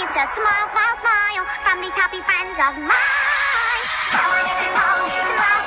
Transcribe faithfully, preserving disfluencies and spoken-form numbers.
to smile, smile, smile from these happy friends of mine. Come on, everyone, smile.